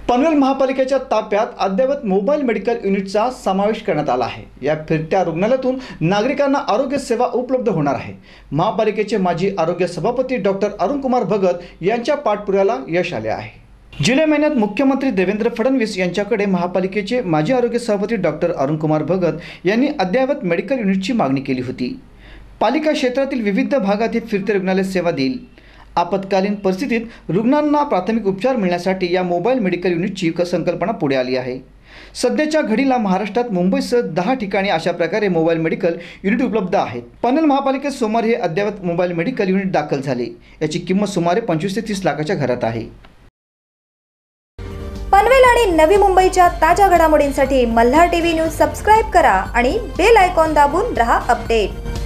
पनवेल महापालिकेच्या ताफ्यात अद्ययावत मोबाईल मेडिकल युनिटचा समावेश करण्यात आला आहे। या फिरत्या रुग्णालयातून नागरिकांना आरोग्य सेवा उपलब्ध होणार आहे। महापालिकेचे माजी आरोग्य सभापती डॉक्टर अरुणकुमार भगत यांच्या पाठपुराव्याला यश आले आहे। जुलै महिन्यात मुख्यमंत्री देवेंद्र फडणवीस यांच्याकडे महापालिकेचे माजी आरोग्य सभापती डॉक्टर अरुणकुमार भगत यांनी अद्ययावत मेडिकल युनिटची मागणी केली होती। पालिका क्षेत्रातील विविध भागात हे फिरते रुग्णालय सेवा देईल। आपत्कालीन परिस्थितीत रुग्णांना प्राथमिक उपचार मिळण्यासाठी या मोबाईल मेडिकल युनिटची संकल्पना पुढे आली आहे। सध्याच्या घडीला महाराष्ट्रात मुंबईसह 10 ठिकाणी अशा प्रकारे मोबाईल मेडिकल युनिट उपलब्ध आहेत। पनवेल महापालिकेत सोमवारी हे अद्ययावत मोबाईल मेडिकल युनिट दाखल झाले। याची किंमत सुमारे 25 ते 30 लाखाच्या घरात आहे। पनवेल आणि नवी मुंबईच्या ताज्या घडामोडींसाठी मल्हार टीव्ही न्यूज सबस्क्राइब करा आणि बेल आयकॉन दाबून रहा अपडेट।